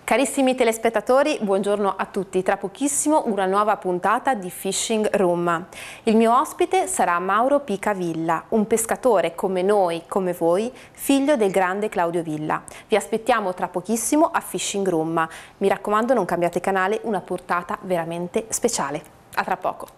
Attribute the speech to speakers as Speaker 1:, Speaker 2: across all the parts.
Speaker 1: Carissimi telespettatori, buongiorno a tutti. Tra pochissimo una nuova puntata di Fishing Room. Il mio ospite sarà Mauro Pica Villa, un pescatore come noi, come voi, figlio del grande Claudio Villa. Vi aspettiamo tra pochissimo a Fishing Room. Mi raccomando, non cambiate canale, una puntata veramente speciale. A tra poco.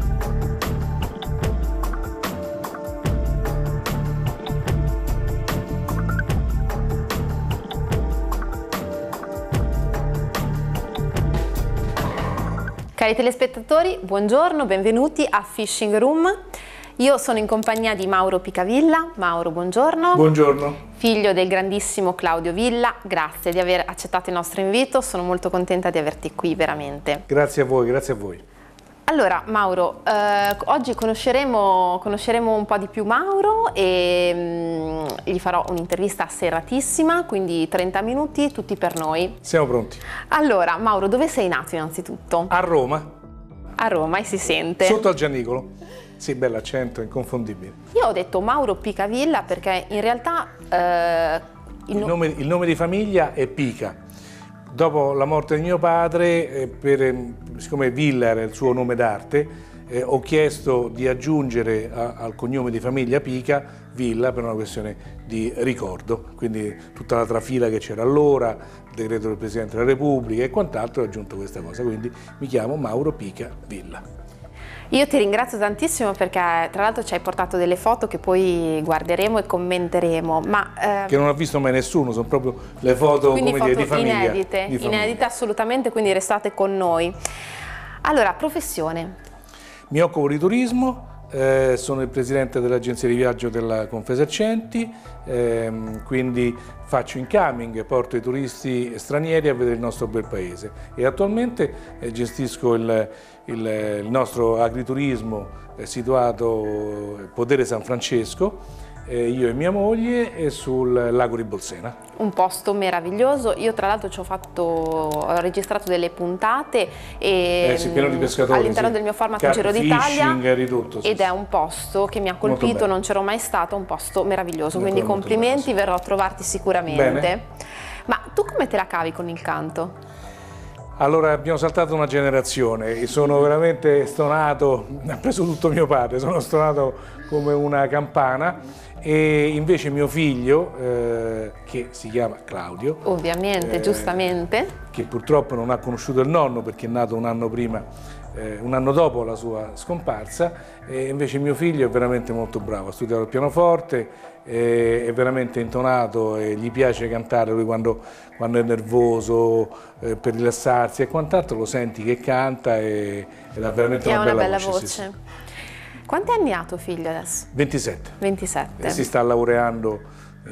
Speaker 1: Cari telespettatori, buongiorno, benvenuti a Fishing Room. Io sono in compagnia di Mauro Picavilla. Mauro, buongiorno.
Speaker 2: Buongiorno.
Speaker 1: Figlio del grandissimo Claudio Villa, grazie di aver accettato il nostro invito, sono molto contenta di averti qui, veramente.
Speaker 2: Grazie a voi, grazie a voi.
Speaker 1: Allora Mauro, oggi conosceremo un po' di più Mauro e gli farò un'intervista serratissima, quindi 30 minuti tutti per noi.
Speaker 2: Siamo pronti.
Speaker 1: Allora Mauro, dove sei nato innanzitutto?
Speaker 2: A Roma.
Speaker 1: A Roma, e si sente?
Speaker 2: Sotto al Gianicolo. Sì, bell'accento, inconfondibile.
Speaker 1: Io ho detto Mauro Picavilla perché in realtà
Speaker 2: il nome di famiglia è Pica. Dopo la morte di mio padre, siccome Villa era il suo nome d'arte, ho chiesto di aggiungere al cognome di famiglia Pica Villa per una questione di ricordo. Quindi tutta la trafila che c'era allora, il decreto del Presidente della Repubblica e quant'altro, ho aggiunto questa cosa. Quindi mi chiamo Mauro Pica Villa.
Speaker 1: Io ti ringrazio tantissimo perché tra l'altro ci hai portato delle foto che poi guarderemo e commenteremo, ma
Speaker 2: che non ha visto mai nessuno, sono proprio le foto, come dire, di famiglia.
Speaker 1: Inedite assolutamente, quindi restate con noi. Allora, professione.
Speaker 2: Mi occupo di turismo, sono il presidente dell'agenzia di viaggio della Confesercenti, quindi faccio incoming, porto i turisti stranieri a vedere il nostro bel paese e attualmente gestisco il nostro agriturismo situato Podere San Francesco, io e mia moglie, sul lago di Bolsena.
Speaker 1: Un posto meraviglioso, io tra l'altro ho registrato delle puntate
Speaker 2: pieno di pescatori,
Speaker 1: all'interno del mio format Giro d'Italia
Speaker 2: ed
Speaker 1: è un posto che mi ha colpito, non c'ero mai stato, un posto meraviglioso, quindi complimenti, verrò a trovarti sicuramente.
Speaker 2: Bene.
Speaker 1: Ma tu come te la cavi con il canto?
Speaker 2: Allora, abbiamo saltato una generazione, sono veramente stonato, ha preso tutto mio padre, sono stonato come una campana e invece mio figlio, che si chiama Claudio,
Speaker 1: ovviamente, giustamente,
Speaker 2: che purtroppo non ha conosciuto il nonno perché è nato un anno prima, un anno dopo la sua scomparsa, e invece mio figlio è veramente molto bravo, ha studiato il pianoforte, è veramente intonato e gli piace cantare. Lui quando è nervoso, per rilassarsi e quant'altro, lo senti che canta e ha veramente una bella voce.
Speaker 1: Sì. Quanti anni ha tuo figlio adesso?
Speaker 2: 27.
Speaker 1: 27.
Speaker 2: E si sta laureando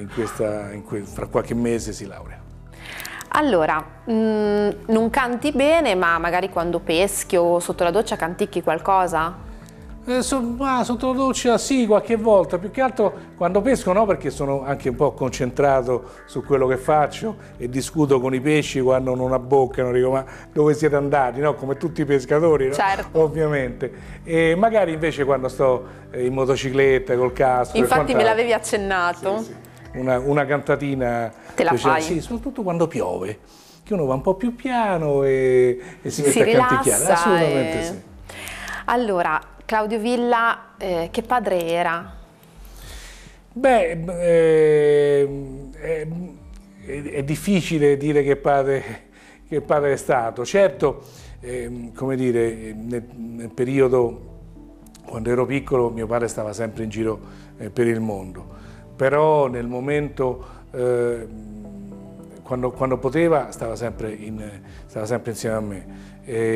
Speaker 2: fra qualche mese si laurea.
Speaker 1: Allora, non canti bene, ma magari quando peschi o sotto la doccia canticchi qualcosa?
Speaker 2: Sotto la doccia sì, qualche volta, più che altro quando pesco no, perché sono anche un po' concentrato su quello che faccio e discuto con i pesci quando non abboccano, dico ma dove siete andati, no? Come tutti i pescatori, no?
Speaker 1: Certo.
Speaker 2: Ovviamente. E magari invece quando sto in motocicletta col casco.
Speaker 1: Infatti me l'avevi accennato.
Speaker 2: Sì, sì. Una cantatina.
Speaker 1: Te la fai?
Speaker 2: Sì, soprattutto quando piove, che uno va un po' più piano e si mette a canticchiare. Assolutamente sì.
Speaker 1: Allora, Claudio Villa, che padre era?
Speaker 2: Beh, è difficile dire che padre è stato. Certo, come dire, nel periodo, quando ero piccolo, mio padre stava sempre in giro per il mondo, però nel momento, quando poteva, stava sempre insieme a me.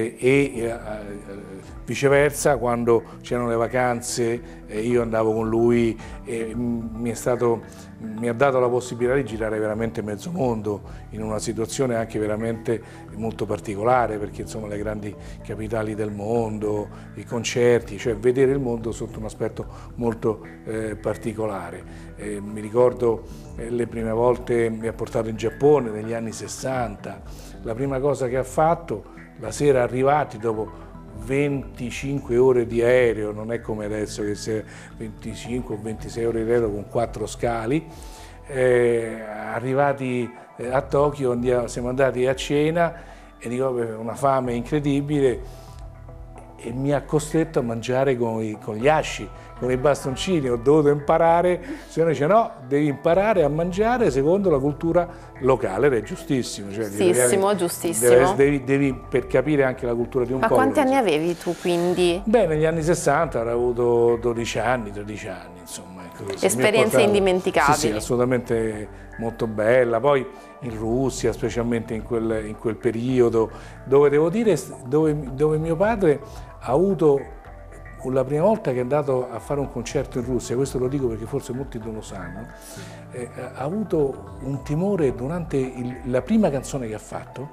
Speaker 2: Viceversa, quando c'erano le vacanze io andavo con lui e mi ha dato la possibilità di girare veramente mezzo mondo in una situazione anche veramente molto particolare, perché insomma le grandi capitali del mondo, i concerti, cioè vedere il mondo sotto un aspetto molto particolare. Mi ricordo le prime volte mi ha portato in Giappone negli anni 60, la prima cosa che ha fatto, la sera arrivati dopo 25 ore di aereo, non è come adesso che se 25 o 26 ore di aereo con 4 scali, arrivati a Tokyo siamo andati a cena e dico, avevo una fame incredibile e mi ha costretto a mangiare con gli asci, con i bastoncini. Ho dovuto imparare, se uno dice no, devi imparare a mangiare secondo la cultura locale, ed è giustissimo. Cioè,
Speaker 1: Giustissimo.
Speaker 2: Devi per capire anche la cultura di un popolo.
Speaker 1: Ma quanti anni avevi tu quindi?
Speaker 2: Beh, negli anni 60 avrò avuto 12 anni, 13 anni, insomma. Ecco,
Speaker 1: esperienze indimenticabili.
Speaker 2: Sì, assolutamente molto bella. Poi in Russia, specialmente in quel periodo, dove devo dire, dove mio padre ha avuto, la prima volta che è andato a fare un concerto in Russia, questo lo dico perché forse molti non lo sanno, ha avuto un timore durante la prima canzone che ha fatto.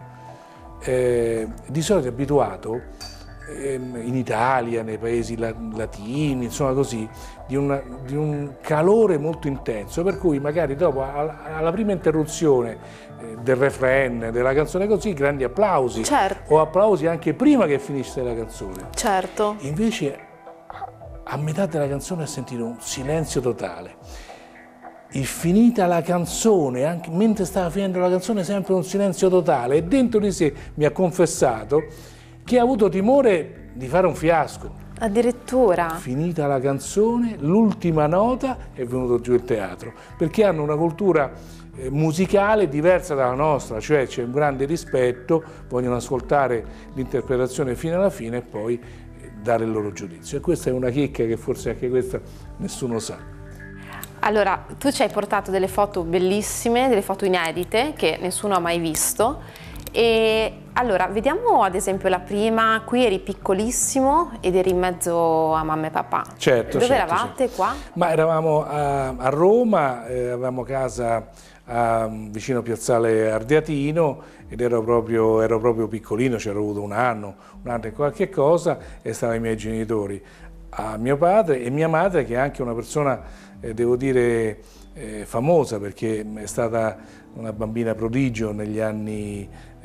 Speaker 2: Di solito è abituato in Italia, nei paesi latini, insomma così, di un calore molto intenso, per cui magari dopo, alla prima interruzione del refrain, della canzone così, grandi applausi,
Speaker 1: certo,
Speaker 2: o applausi anche prima che finisse la canzone.
Speaker 1: Certo.
Speaker 2: Invece a metà della canzone ha sentito un silenzio totale. E finita la canzone, anche mentre stava finendo la canzone, sempre un silenzio totale, e dentro di sé mi ha confessato che ha avuto timore di fare un fiasco.
Speaker 1: Addirittura.
Speaker 2: Finita la canzone, l'ultima nota, è venuto giù il teatro, perché hanno una cultura musicale diversa dalla nostra, cioè c'è un grande rispetto, vogliono ascoltare l'interpretazione fino alla fine e poi dare il loro giudizio. E questa è una chicca che forse anche questa nessuno sa.
Speaker 1: Allora, tu ci hai portato delle foto bellissime, delle foto inedite che nessuno ha mai visto. E allora, vediamo ad esempio la prima. Qui eri piccolissimo ed eri in mezzo a mamma e papà.
Speaker 2: Certo.
Speaker 1: Dove eravate qua?
Speaker 2: Ma eravamo a Roma, avevamo casa vicino a Piazzale Ardeatino ed ero proprio piccolino, c'ero avuto un anno e qualche cosa, e stavano i miei genitori, mio padre e mia madre, che è anche una persona, devo dire, famosa, perché è stata una bambina prodigio negli anni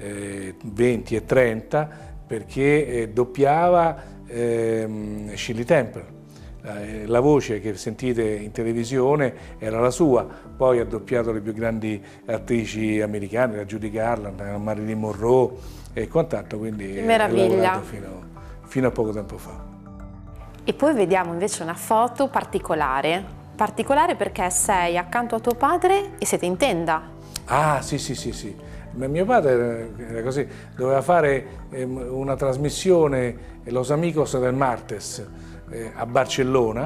Speaker 2: 20 e 30, perché doppiava Shirley Temple. La voce che sentite in televisione era la sua, poi ha doppiato le più grandi attrici americane, la Judy Garland, la Marilyn Monroe e quant'altro, quindi
Speaker 1: meraviglia.
Speaker 2: Ha lavorato fino a poco tempo fa. E
Speaker 1: poi vediamo invece una foto particolare perché sei accanto a tuo padre e siete in tenda.
Speaker 2: Ah, sì. Mio padre era così, doveva fare una trasmissione, Los Amigos del Martes, a Barcellona,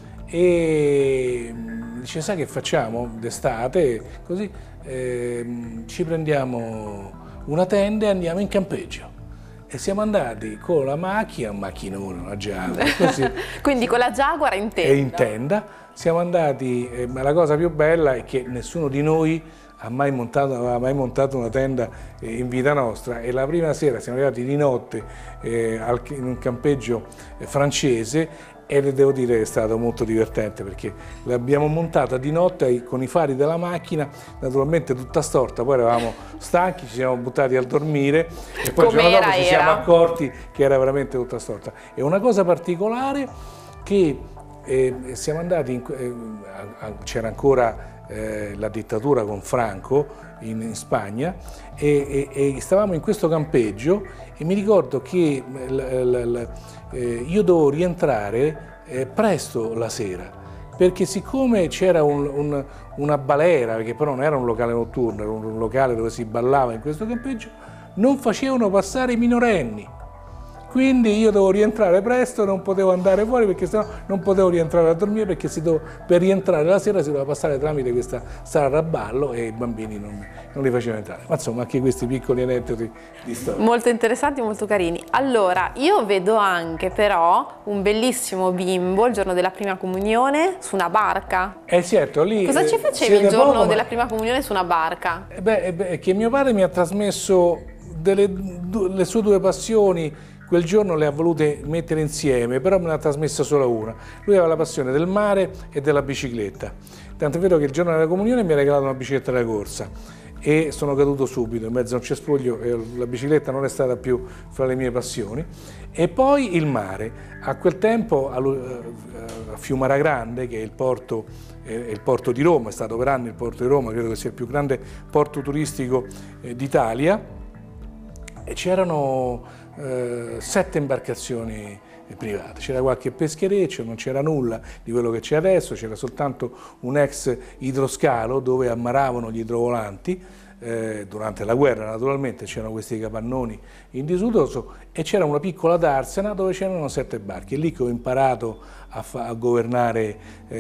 Speaker 2: e dice, sai che facciamo d'estate, così ci prendiamo una tenda e andiamo in campeggio. E siamo andati con la macchina, un macchinone, una Jaguar, così.
Speaker 1: Quindi con la Jaguar in tenda.
Speaker 2: E in tenda siamo andati, ma la cosa più bella è che nessuno di noi aveva mai montato una tenda in vita nostra, e la prima sera siamo arrivati di notte in un campeggio francese, e devo dire che è stato molto divertente, perché l'abbiamo montata di notte con i fari della macchina, naturalmente tutta storta, poi eravamo stanchi, ci siamo buttati a dormire e poi il giorno dopo ci siamo accorti che era veramente tutta storta. E una cosa particolare, che siamo andati, c'era ancora la dittatura con Franco in Spagna, e stavamo in questo campeggio, e mi ricordo che io dovevo rientrare presto la sera, perché siccome c'era una balera, che però non era un locale notturno, era un locale dove si ballava in questo campeggio, non facevano passare i minorenni. Quindi io dovevo rientrare presto, non potevo andare fuori, perché sennò non potevo rientrare a dormire, perché per rientrare la sera si doveva passare tramite questa sala da ballo, e i bambini non li facevano entrare. Ma insomma, anche questi piccoli aneddoti di storia.
Speaker 1: Molto interessanti, molto carini. Allora, io vedo anche però un bellissimo bimbo il giorno della prima comunione su una barca.
Speaker 2: Certo, lì.
Speaker 1: Cosa ci facevi il giorno della prima comunione su una barca?
Speaker 2: È che mio padre mi ha trasmesso le sue due passioni. Quel giorno le ha volute mettere insieme, però me ne ha trasmessa solo una. Lui aveva la passione del mare e della bicicletta. Tanto è vero che il giorno della comunione mi ha regalato una bicicletta da corsa. e sono caduto subito in mezzo a un cespuglio e la bicicletta non è stata più fra le mie passioni. E poi il mare, a quel tempo a Fiumara Grande, che è il porto di Roma, è stato per anni il porto di Roma, credo che sia il più grande porto turistico d'Italia, e c'erano 7 imbarcazioni private, c'era qualche peschereccio, non c'era nulla di quello che c'è adesso, c'era soltanto un ex idroscalo dove ammaravano gli idrovolanti, durante la guerra naturalmente c'erano questi capannoni in disuso e c'era una piccola darsena dove c'erano 7 barche. È lì che ho imparato a governare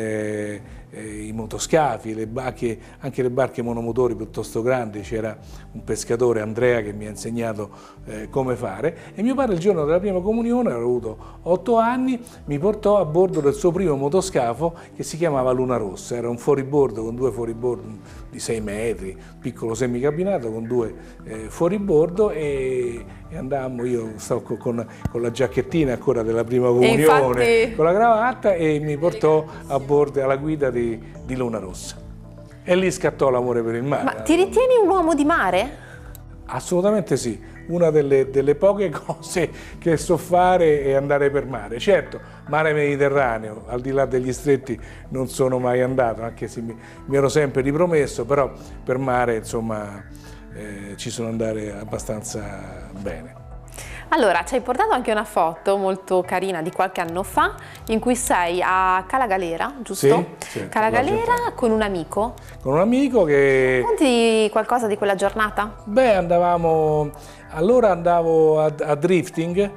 Speaker 2: i motoscafi, anche le barche monomotori piuttosto grandi. C'era un pescatore, Andrea, che mi ha insegnato come fare, e mio padre il giorno della prima comunione, avevo avuto 8 anni, mi portò a bordo del suo primo motoscafo che si chiamava Luna Rossa. Era un fuoribordo con 2 fuoribordo di 6 metri, piccolo semicabinato con 2 fuoribordo, e andammo, io stavo con la giacchettina ancora della prima comunione, con la cravatta, e mi portò a bordo alla guida di Luna Rossa. E lì scattò l'amore per il mare.
Speaker 1: Ma ti ritieni un uomo di mare?
Speaker 2: Assolutamente sì, una delle poche cose che so fare è andare per mare. Certo, mare Mediterraneo, al di là degli stretti non sono mai andato, anche se mi ero sempre ripromesso, però per mare insomma ci sono andare abbastanza bene.
Speaker 1: Allora, ci hai portato anche una foto molto carina di qualche anno fa in cui sei a Cala Galera, giusto?
Speaker 2: Sì,
Speaker 1: Cala Galera con un amico.
Speaker 2: Con un amico che...
Speaker 1: Racconti qualcosa di quella giornata?
Speaker 2: Beh, allora andavo a drifting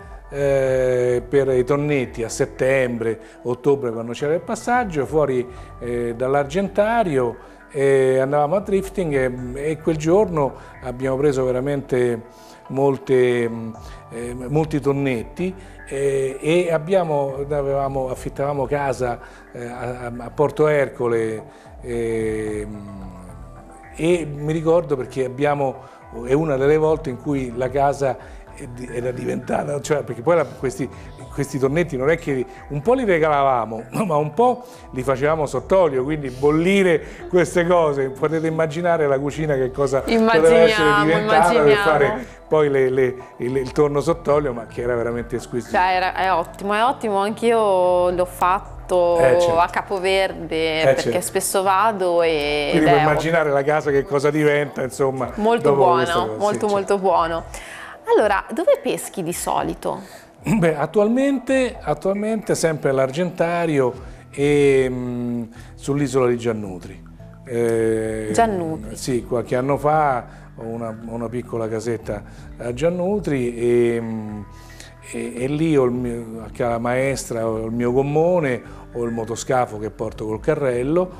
Speaker 2: per i tonnetti a settembre, ottobre, quando c'era il passaggio, fuori dall'Argentario, andavamo a drifting e quel giorno abbiamo preso veramente molti tonnetti e affittavamo casa a Porto Ercole, e mi ricordo perché è una delle volte in cui la casa era diventata, cioè perché poi questi tonnetti non è che un po' li regalavamo, ma un po' li facevamo sott'olio, quindi bollire queste cose, potete immaginare la cucina che cosa poteva essere diventata per fare poi il torno sott'olio, ma che era veramente squisito.
Speaker 1: Cioè, è ottimo, anch'io l'ho fatto certo. A Capoverde, perché
Speaker 2: certo.
Speaker 1: Spesso vado e...
Speaker 2: Quindi puoi immaginare la casa che cosa diventa, insomma.
Speaker 1: Molto buono, molto buono. Allora, dove peschi di solito?
Speaker 2: Beh, attualmente sempre all'Argentario e sull'isola di Giannutri.
Speaker 1: Giannutri?
Speaker 2: Sì, qualche anno fa ho una piccola casetta a Giannutri e lì ho la maestra, ho il mio gommone, ho il motoscafo che porto col carrello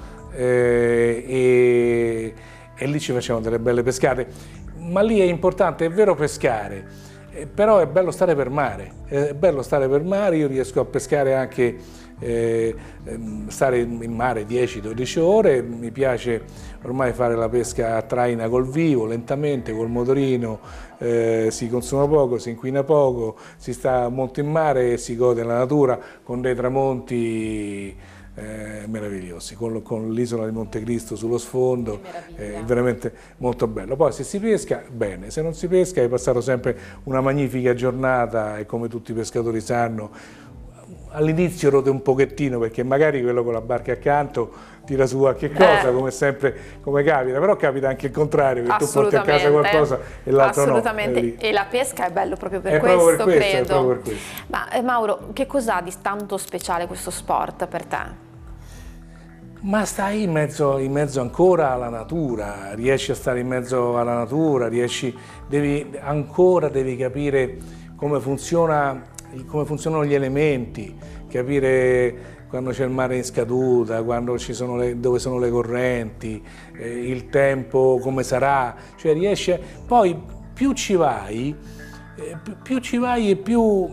Speaker 2: e lì ci facciamo delle belle pescate. Ma lì è importante, è vero pescare, però è bello stare per mare, io riesco a pescare anche, stare in mare 10-12 ore, mi piace ormai fare la pesca a traina col vivo, lentamente, col motorino, si consuma poco, si inquina poco, si sta molto in mare e si gode la natura con dei tramonti meravigliosi, con l'isola di Montecristo sullo sfondo, è veramente molto bello. Poi se si pesca, bene, se non si pesca hai passato sempre una magnifica giornata e come tutti i pescatori sanno, all'inizio rode un pochettino perché magari quello con la barca accanto tira su qualche cosa, come sempre, come capita, però capita anche il contrario, che tu porti a casa qualcosa e l'altro no.
Speaker 1: Assolutamente, e la pesca è bello proprio per questo, credo.
Speaker 2: È proprio per questo.
Speaker 1: Ma Mauro, che cos'ha di tanto speciale questo sport per te?
Speaker 2: Ma stai in mezzo ancora alla natura, riesci a stare in mezzo alla natura, devi capire come funzionano gli elementi, capire quando c'è il mare in scaduta, dove sono le correnti, il tempo come sarà, cioè poi più ci vai e più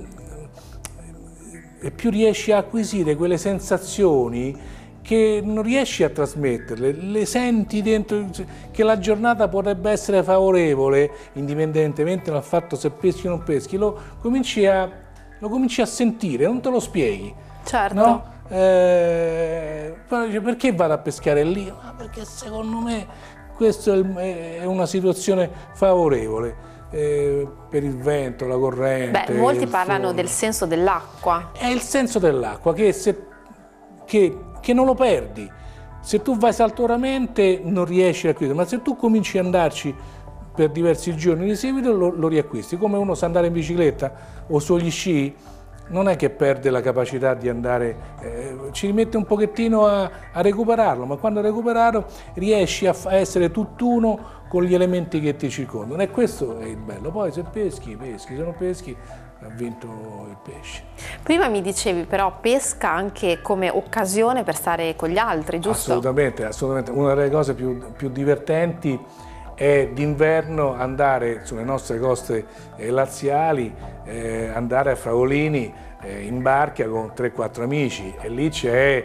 Speaker 2: riesci a acquisire quelle sensazioni che non riesci a trasmetterle, le senti dentro, che la giornata potrebbe essere favorevole, indipendentemente dal fatto se peschi o non peschi, lo cominci a sentire, non te lo spieghi.
Speaker 1: Certo.
Speaker 2: No? Perché vado a pescare lì? Perché secondo me questa è una situazione favorevole. Per il vento, la corrente.
Speaker 1: Beh, molti parlano del senso dell'acqua.
Speaker 2: È il senso dell'acqua che non lo perdi. Se tu vai saltuariamente non riesci a chiudere, ma se tu cominci ad andarci per diversi giorni di seguito lo riacquisti. Come uno sa andare in bicicletta o sugli sci, non è che perde la capacità di andare, ci rimette un pochettino a recuperarlo, ma quando hai recuperato riesci a essere tutt'uno con gli elementi che ti circondano, e questo è il bello. Poi se peschi, se non peschi, ha vinto il pesce.
Speaker 1: Prima mi dicevi però pesca anche come occasione per stare con gli altri, giusto?
Speaker 2: Assolutamente, assolutamente. Una delle cose più divertenti è d'inverno andare sulle nostre coste laziali, andare a Fragolini in barca con 3-4 amici, e lì c'è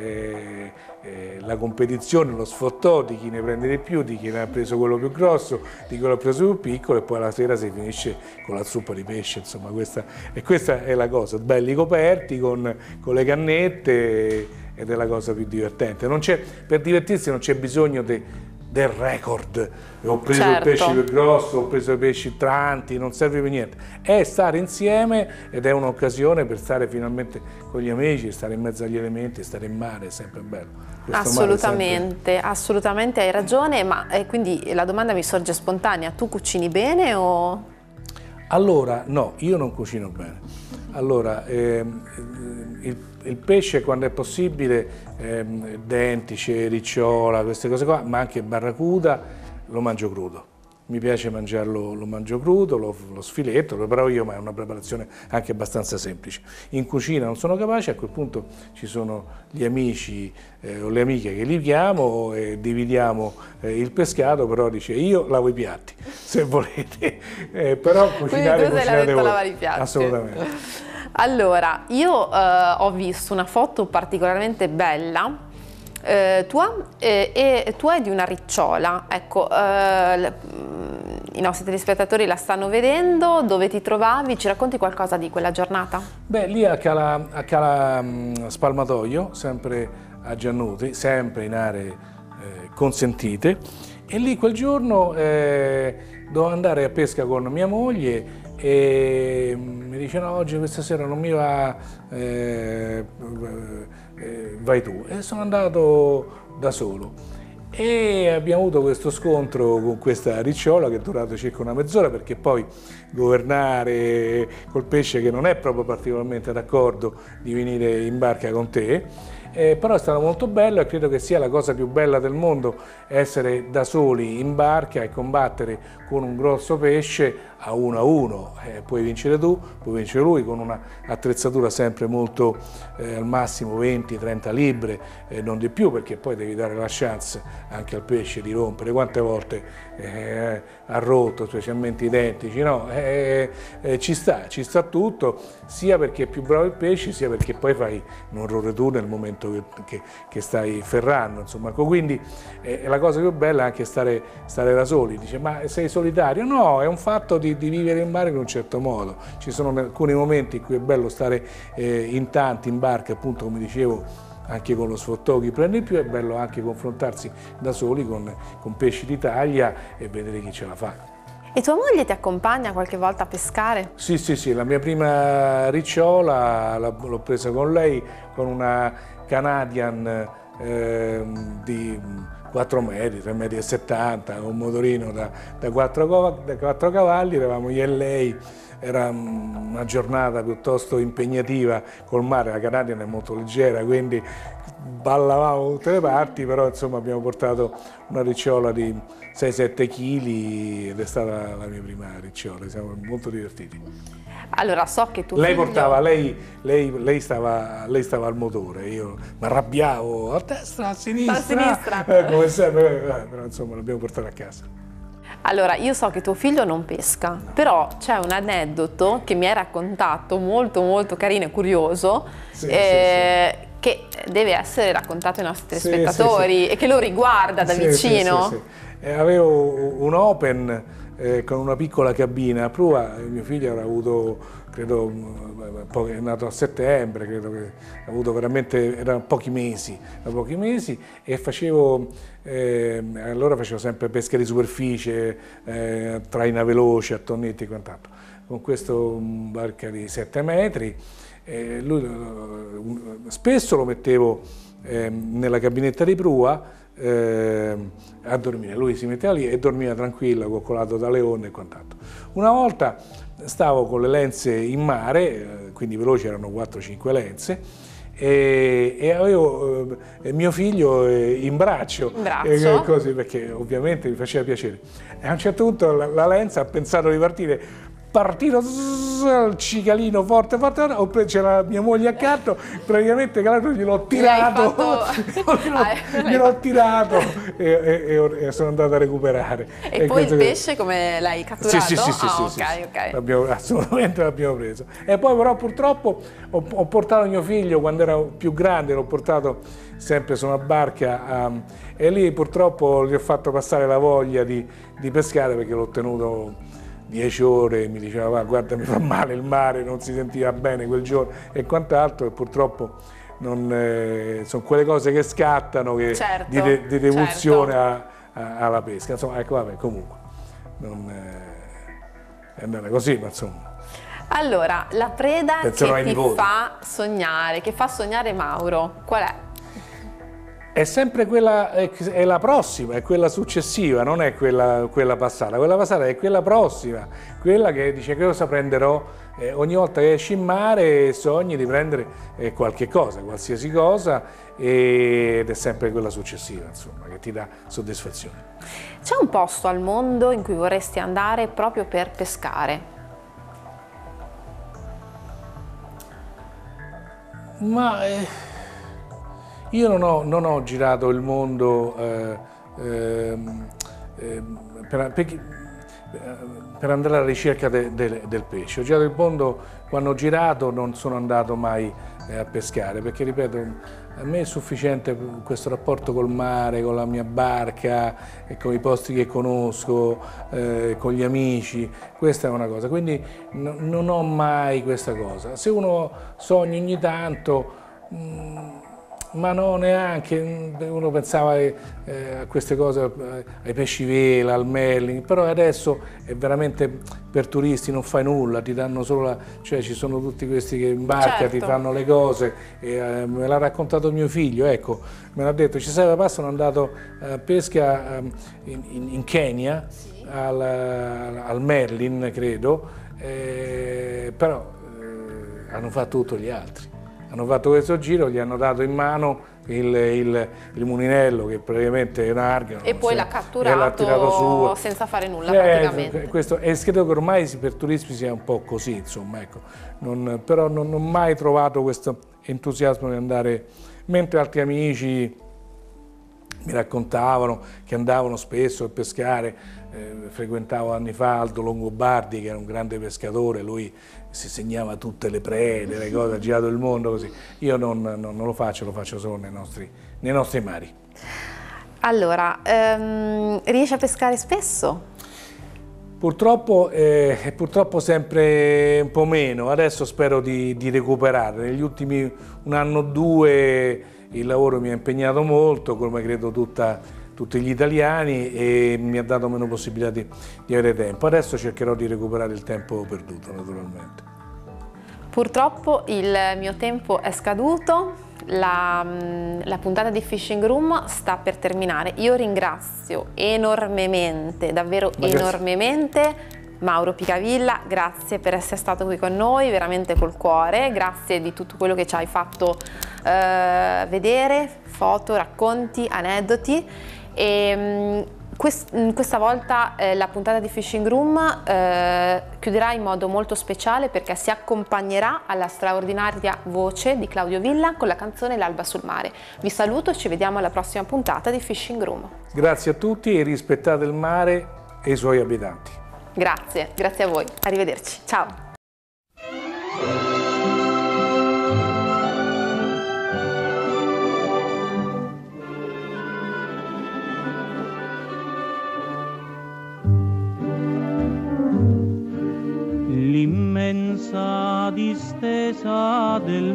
Speaker 2: la competizione, lo sfottò di chi ne prende di più, di chi ne ha preso quello più grosso, di quello ha preso più piccolo, e poi la sera si finisce con la zuppa di pesce, insomma questa è la cosa, belli coperti con le cannette, ed è la cosa più divertente. Per divertirsi non c'è bisogno del record, ho preso il pesce più grosso, ho preso i pesci tanti, non serve per niente, è stare insieme, ed è un'occasione per stare finalmente con gli amici, stare in mezzo agli elementi, stare in mare, è sempre bello.
Speaker 1: Assolutamente, assolutamente hai ragione, ma quindi la domanda mi sorge spontanea: tu cucini bene o?
Speaker 2: Allora, no, io non cucino bene. Allora, il pesce, quando è possibile, dentice, ricciola, queste cose qua, ma anche barracuda, lo mangio crudo. Mi piace mangiarlo, lo mangio crudo, lo sfiletto, lo preparo io, ma è una preparazione anche abbastanza semplice. In cucina non sono capace, a quel punto ci sono gli amici o le amiche che li chiamo e dividiamo il pescato, però dice io lavo i piatti, se volete, però cucinare voi.
Speaker 1: Lavare i piatti.
Speaker 2: Assolutamente.
Speaker 1: Allora, io ho visto una foto particolarmente bella tua, e tu hai di una ricciola, ecco, i nostri telespettatori la stanno vedendo. Dove ti trovavi? Ci racconti qualcosa di quella giornata?
Speaker 2: Beh, lì a Cala Spalmatoio, sempre a Giannuti, sempre in aree consentite, e lì quel giorno dovevo andare a pesca con mia moglie, e mi dice no, oggi questa sera non mi va, vai tu, e sono andato da solo, e abbiamo avuto questo scontro con questa ricciola che è durato circa una mezz'ora, perché poi governare col pesce che non è proprio particolarmente d'accordo di venire in barca con te. Però è stato molto bello, e credo che sia la cosa più bella del mondo essere da soli in barca e combattere con un grosso pesce a uno. Puoi vincere tu, puoi vincere lui, con una attrezzatura sempre molto al massimo 20-30 libbre, non di più, perché poi devi dare la chance anche al pesce di rompere. Quante volte ha rotto, specialmente i dentici, no? Ci sta tutto, sia perché è più bravo il pesce, sia perché poi fai un errore tu nel momento che stai ferrando, insomma. Quindi la cosa più bella è anche stare da soli. Dice, ma sei solitario? No, è un fatto di vivere in mare in un certo modo. Ci sono alcuni momenti in cui è bello stare in tanti in barca, appunto, come dicevo, anche con lo sfottò chi prende più. È bello anche confrontarsi da soli con pesci d'Italia e vedere chi ce la fa.
Speaker 1: E tua moglie ti accompagna qualche volta a pescare?
Speaker 2: Sì, la mia prima ricciola l'ho presa con lei, con una Canadian di 4 metri, 3,70 m, con un motorino da 4 cavalli, eravamo io e lei. Era una giornata piuttosto impegnativa col mare, la Canadian è molto leggera, quindi ballavamo da tutte le parti, però insomma abbiamo portato una ricciola di 6-7 kg ed è stata la mia prima ricciola, siamo molto divertiti.
Speaker 1: Allora, so che tu
Speaker 2: lei portava, lei stava al motore, io mi arrabbiavo a destra, a sinistra, come sempre, però insomma l'abbiamo portata a casa.
Speaker 1: Allora, io so che tuo figlio non pesca, però c'è un aneddoto che mi hai raccontato molto molto carino e curioso, che deve essere raccontato ai nostri telespettatori e che lo riguarda da vicino.
Speaker 2: Avevo un Open con una piccola cabina a prua. Mio figlio avrà avuto, credo, poi è nato a settembre, credo che ha avuto veramente, erano pochi mesi, e facevo, allora facevo sempre pesca di superficie, traina veloce, a tonnetti e quant'altro, con questo barca di 7 metri. Spesso lo mettevo nella cabinetta di prua a dormire, lui si metteva lì e dormiva tranquillo, coccolato dalle onde e quant'altro. Una volta stavo con le lenze in mare, quindi veloci, erano 4-5 lenze, e avevo mio figlio in braccio, così, perché ovviamente mi faceva piacere. E a un certo punto la lenza ha pensato di partito il cicalino forte, c'era mia moglie accanto, praticamente gliel'ho tirato, e sono andato a recuperare.
Speaker 1: E poi il pesce come l'hai catturato?
Speaker 2: Sì. Assolutamente l'abbiamo preso. E poi però purtroppo ho portato mio figlio, quando era più grande, l'ho portato sempre su una barca e lì purtroppo gli ho fatto passare la voglia di pescare, perché l'ho tenuto 10 ore, mi diceva guarda mi fa male il mare, non si sentiva bene quel giorno e quant'altro, e purtroppo non, sono quelle cose che scattano, che, di devozione alla pesca, insomma, ecco, vabbè, comunque è andata così, ma insomma.
Speaker 1: Allora, la preda che ti fa sognare, che fa sognare Mauro, qual è?
Speaker 2: È sempre quella, è la prossima, è quella successiva, non è quella passata. Quella passata è quella prossima, quella che dice che cosa prenderò. Ogni volta che esci in mare sogni di prendere qualche cosa, qualsiasi cosa, ed è sempre quella successiva, insomma, che ti dà soddisfazione.
Speaker 1: C'è un posto al mondo in cui vorresti andare proprio per pescare?
Speaker 2: Ma io non ho girato il mondo per andare alla ricerca del pesce. Ho girato il mondo, quando ho girato non sono andato mai a pescare, perché ripeto, a me è sufficiente questo rapporto col mare, con la mia barca, e con i posti che conosco, con gli amici, questa è una cosa, quindi non ho mai questa cosa. Se uno sogna ogni tanto, ma no, neanche, uno pensava a queste cose, ai pesci vela, al merling, però adesso è veramente per turisti, non fai nulla, ti danno solo cioè ci sono tutti questi che in barca ti fanno le cose, me l'ha raccontato mio figlio, ecco, me l'ha detto, ci sai papà, sono andato a pesca in Kenya, al merlin credo, però hanno fatto tutto gli altri. Hanno fatto questo giro, gli hanno dato in mano il mulinello, che praticamente è un argano.
Speaker 1: E poi l'ha catturato senza fare nulla praticamente.
Speaker 2: E credo che ormai per turismi sia un po' così, insomma, ecco. Però non ho mai trovato questo entusiasmo di andare, mentre altri amici mi raccontavano che andavano spesso a pescare. Frequentavo anni fa Aldo Longobardi, che era un grande pescatore, lui si segnava tutte le prede, le cose, ha girato il mondo così. Io non lo faccio solo nei nostri mari.
Speaker 1: Allora, riesci a pescare spesso?
Speaker 2: Purtroppo sempre un po' meno, adesso spero di recuperare. Negli ultimi 1 anno o 2 il lavoro mi ha impegnato molto, come credo tutti gli italiani, e mi ha dato meno possibilità di avere tempo. Adesso cercherò di recuperare il tempo perduto, naturalmente.
Speaker 1: Purtroppo il mio tempo è scaduto, la puntata di Fishing Room sta per terminare. Io ringrazio enormemente, davvero enormemente, Mauro Picavilla, grazie per essere stato qui con noi, veramente col cuore, grazie di tutto quello che ci hai fatto vedere, foto, racconti, aneddoti. E questa volta la puntata di Fishing Room chiuderà in modo molto speciale, perché si accompagnerà alla straordinaria voce di Claudio Villa con la canzone L'alba sul mare. Vi saluto e ci vediamo alla prossima puntata di Fishing Room.
Speaker 2: Grazie a tutti e rispettate il mare e i suoi abitanti.
Speaker 1: Grazie, grazie a voi. Arrivederci. Ciao.
Speaker 3: nella distesa del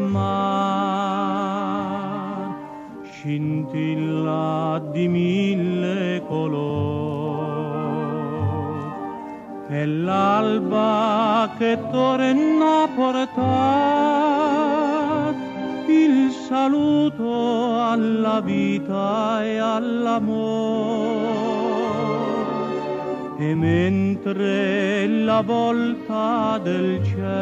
Speaker 3: mar, scintilla di mille colori, è l'alba che torna a portare il saluto alla vita e all'amore. E mentre la volta del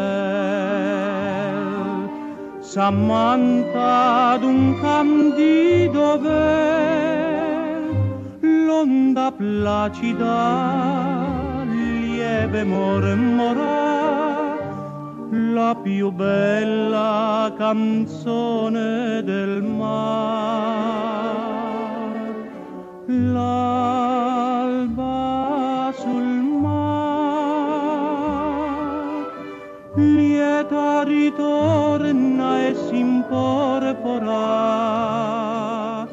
Speaker 3: ciel s'ammanta d'un candido vel, l'onda placida lieve mormora la più bella canzone del mar. L'alba sul mar lieta ritorna e s'imporpora,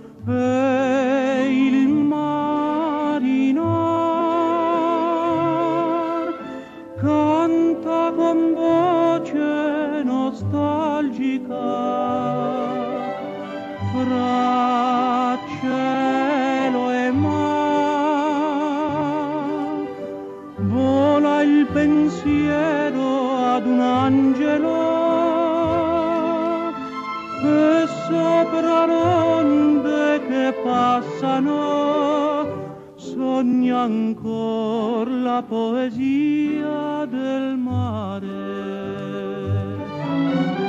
Speaker 3: e il marinar canta con voce nostalgica fra cielo e mar. Vola il pensiero ad un angelo e sopra l'onde che passano sogna ancor la poesia del mare.